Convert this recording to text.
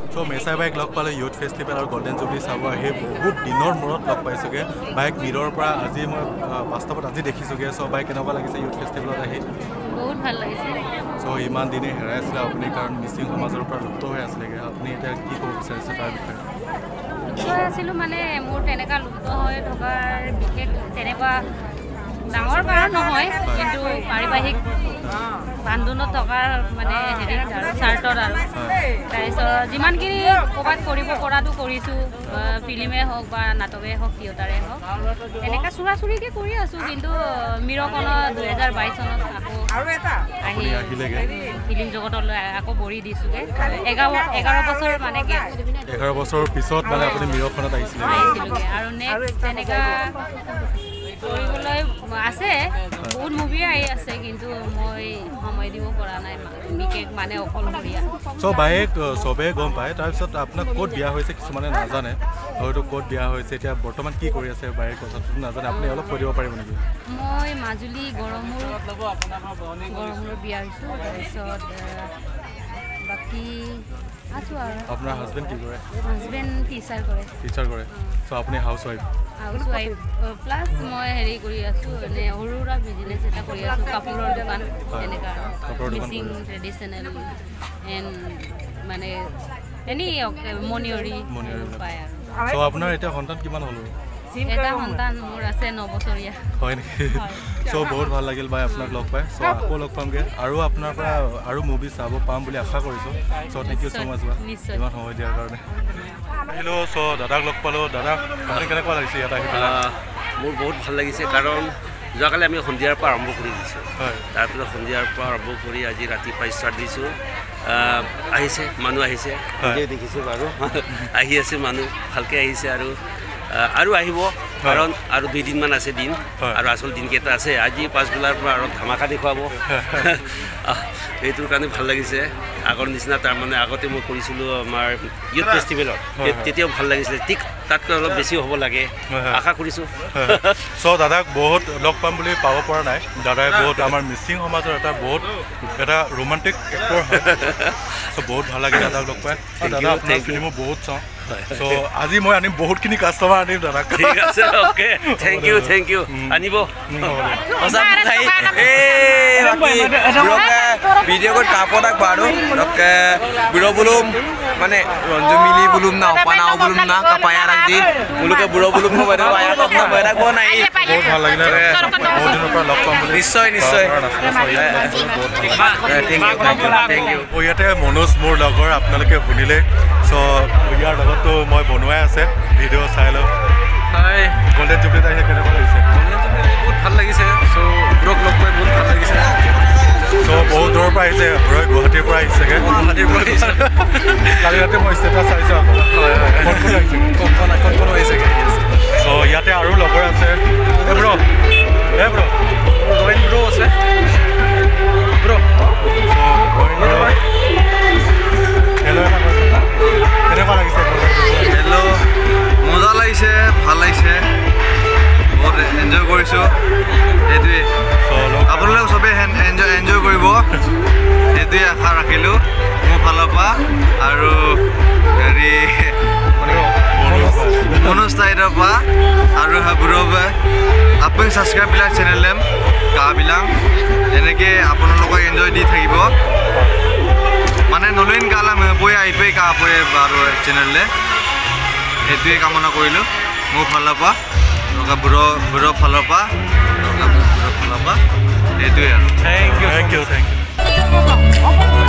So Mesai bike log pale youth festival or golden jubilee sabo he bahut dinor murot log paisoge bike miror pra aji moi bastobot aji dekhisoge so bike kenaba lagise youth festival ahi বহুত ভাল লাগিছে so iman dine heraisle apni karon missing samajor pra lupto hoy aslege apni eta ki kob bicharise tar bikhoye মই আছিলো মানে মোৰ তেনেকা লুপ্ত হৈ থকাৰ বিশেষ তেনেকুৱা ডাঙৰ কাৰণ নহয় কিন্তু পাৰিবাহিক বান্ধোনত থকাৰ মানে হেৰি আৰু চাৰ্টৰ আৰু তাৰপিছত যিমানখিনি ক'ৰবাত কৰিব পৰাটো কৰিছোঁ ফিল্মে হওক বা নাটকে হওক থিয়েটাৰে হওক এনেকুৱা চুৰাচুৰিকে কৰি আছোঁ কিন্তু মিৰকণত 2022 চনত আকৌ আহি ফিল্ম জগতলৈ আকৌ ভৰি দিছোঁগৈ 11 বছৰ মানে 11 বছৰৰ পিছত মানে আপুনি মিৰকণত আহিছিলগৈ আৰু নেক্সট তেনেকুৱা কৰিবলৈ আছে বহুত মুভি আহি আছে কিন্তু মই সময় দিব পৰা নাই বিশেষ মানে অকলশৰীয়া সো বাইক সবে গম পায় তাৰপিছত আপোনাক ক'ত বিয়া হৈছে কিছুমানে নাজানে হয়তো ক'ত বিয়া হৈছে এতিয়া বৰ্তমান কি কৰি আছে বাইক কথাটো নাজানে আপুনি অলপ কৈ দিব পাৰিব নেকি মই মাজুলী গৰমূৰ বিয়া হৈছোঁ তাৰপিছত বাকী আছো আৰু আপোনাৰ হাজবেণ্ড কি কৰে হাজবেণ্ড টিচাৰ কৰে সো আপুনি হাউচৱাইফ প্লাছ মই হেৰি কৰি আছোঁ মানে সৰু সুৰা বিজনেছ এটা কৰি আছোঁ কাপোৰৰ দোকান এনেকুৱা মিচিং ট্ৰেডিশ্যনেল এণ্ড মানে এনি মণিয়ৰী পায় আৰু সো আপোনাৰ এতিয়া সন্তান কিমান হ'ল এটা সন্তান মোৰ আছে 9 বছৰীয়া হয় নেকি সো বহুত ভাল লাগিল বাই আপোনাক লগ পাই সো আকৌ লগ পামগে আৰু আপোনাৰ পৰা আৰু মুভি চাব পাম বুলি আশা কৰিছোঁ so thank you so much বা ইমান সময় দিয়াৰ কাৰণে হেল্ল' সো দাদাক লগ পালোঁ দাদা আপুনি কেনেকুৱা লাগিছে ইয়াত আহি মোৰ বহুত ভাল লাগিছে কাৰণ যোৱাকালি আমি সন্ধিয়াৰ পৰা আৰম্ভ কৰি দিছোঁ তাৰপিছত সন্ধিয়াৰ পৰা আৰম্ভ কৰি আজি ৰাতিপুৱা ষ্টাৰ্ট দিছোঁ আহিছে মানুহ আহিছে দেখিছোঁ বাৰু আহি আছে মানুহ ভালকৈ আহিছে আৰু আহিব কাৰণ আৰু 2 দিনমান আছে দিন আৰু আচল দিনকেইটা আছে আজি পাঁচবেলাৰ পৰা আৰু ধামাকা দেখুৱাব এইটোৰ কাৰণে ভাল লাগিছে আগৰ নিচিনা তাৰমানে আগতে মই কৰিছিলোঁ আমাৰ ইউথ ফেষ্টিভেলত তেতিয়াও ভাল লাগিছিলে ঠিক তাতকৈ অলপ বেছি হ'ব লাগে আশা কৰিছোঁ চ' দাদাক বহুত লগ পাম বুলি পাব পৰা নাই দাদাই বহুত আমাৰ মিচিং সমাজৰ এটা ৰোমান্টিক এক্টৰ হয় চ' বহুত ভাল লাগে দাদাক লগ পাই দাদা আপোনাৰ ফিল্মো বহুত চাওঁ চ' আজি মই আনিম বহুতখিনি কাষ্টমাৰ আনিম দাদাক ঠিক আছে অ'কে থেংক ইউ আনিব ভিডিঅ' কৰি কাপোৰক বাৰো ওকে বুঢ়ো বুলুম মানে ৰঞ্জু মিলি বুলুম না অপানাও বুলুম না কাপায়া ৰাখি মুলুকে বুঢ়ো বুলুম বাইদেউ আয়া তক না বাইৰা কোৱা নাই বহুত ভাল লাগিলে বহুত দিনৰ পৰা লগ পাম বুলি নিশ্চয় থেংক ইউ ইয়াতে মনোজ মোৰ লগৰ আপোনালোকে শুনিলে চ' ইয়াৰ লগতো মই বনোৱাই আছে ভিডিঅ' চাই লওক হাই গল্ডেন জুবলিত আহি কেনেকুৱা লাগিছে বহুত ভাল লাগিছে চ' ব্ৰক লগ পাই বহুত ভাল লাগিছে চ' বহুত দূৰৰ পৰা আহিছে গুৱাহাটীৰ পৰা আহিছেগৈ কালি ৰাতি মই ষ্টেটাছ চাইছোঁ কোন আহিছেগৈ চ' ইয়াতে আৰু লগৰ আছে ব্ৰ ৰয়েন ব্ৰ আছে ব্ৰ কেনেকুৱা লাগিছে হেল্ল' মজা লাগিছে ভাল লাগিছে বহুত এনজয় কৰিছোঁ সেইটোৱে আপোনালোক চবেই এনজয় কৰিব সেইটোৱে আশা ৰাখিলোঁ মোৰ ফালৰ পৰা আৰু হেৰি মনোজ টাইডৰ পৰা আৰু বুঢ়া আপুনি ছাবস্ক্ৰাইব বিলাক চেনেল দেম গাবিলাক এনেকৈ আপোনালোকক এনজয় দি থাকিব মানে নলেন গালা পই আহিপেই কা পই বাৰু চেনেললৈ সেইটোৱে কামনা কৰিলোঁ মোৰ ফালৰ পৰা বুঢ়ো ফালৰ পৰা সেইটোৱে আৰু থেংক ইউ